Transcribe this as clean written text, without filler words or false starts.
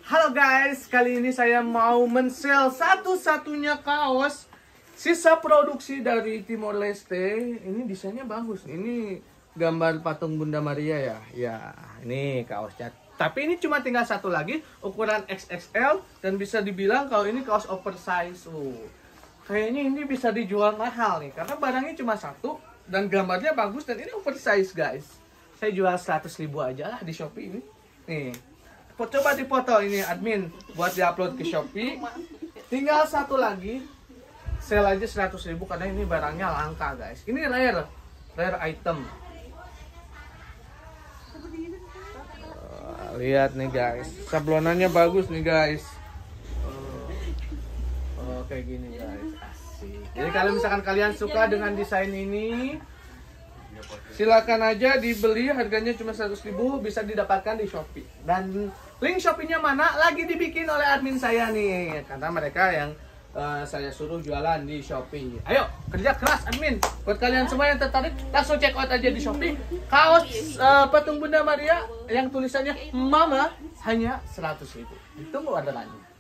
Halo guys, kali ini saya mau men-sell satu-satunya kaos sisa produksi dari Timor Leste. Ini desainnya bagus. Ini gambar patung Bunda Maria ya. Ya, ini kaosnya. Tapi ini cuma tinggal satu lagi, ukuran XXL dan bisa dibilang kalau ini kaos oversize. Kayaknya ini bisa dijual mahal nih karena barangnya cuma satu dan gambarnya bagus dan ini oversize guys. Saya jual 100.000 aja lah di Shopee ini. Nih. Coba dipoto ini admin buat diupload ke Shopee. Tinggal satu lagi. Sell aja 100.000 karena ini barangnya langka guys. Ini rare item. Lihat nih guys, sablonannya bagus nih guys. Kayak gini guys, asik. Jadi kalau misalkan kalian suka dengan desain ini, silakan aja dibeli, harganya cuma 100.000, bisa didapatkan di Shopee. Dan link Shopee-nya mana lagi dibikin oleh admin saya nih, karena mereka yang saya suruh jualan di Shopee. Ayo kerja keras admin. Buat kalian semua yang tertarik, langsung check out aja di Shopee. Kaos patung Bunda Maria yang tulisannya Mama hanya 100.000. Ditunggu orderannya.